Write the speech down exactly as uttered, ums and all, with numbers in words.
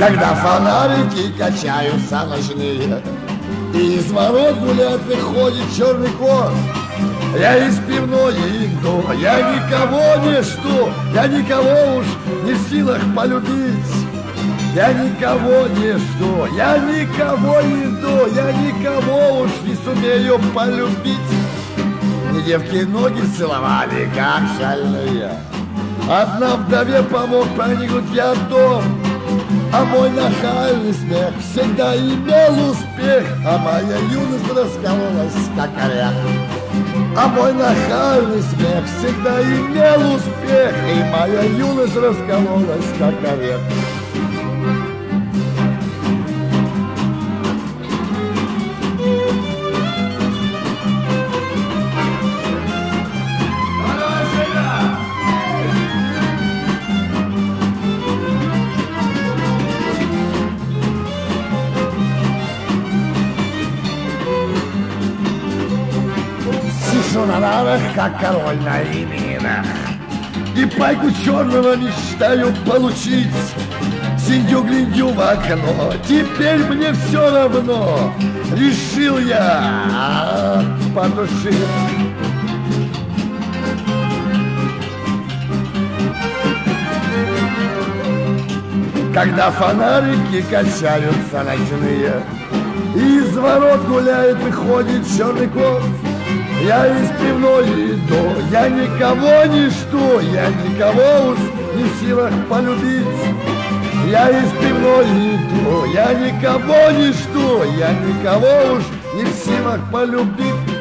Когда фонарики качаются ночные, и из ворот гулять выходит черный кот. Я из пивной иду, я никого не жду, я никого уж не в силах полюбить. Я никого не жду, я никого не жду, я никого уж не сумею полюбить. Мне девки ноги целовали, как шальные. Одна вдове помог проникнуть я в дом, а мой нахальный смех всегда имел успех, а моя юность раскололась, как орех. А мой нахальный смех всегда имел успех, и моя юность раскололась, как орех. Сижу на нарах, как король на именинах, и пайку черного мечтаю получить. Сидю-глядю в окно, теперь мне все равно. Решил я по душе. Когда фонарики качаются ночные, и из ворот гуляет, выходит черный кот. Я из пивной иду, я никого не жду, я никого уж не в силах полюбить. Я из пивной иду, я никого не жду, я никого уж не в силах полюбить.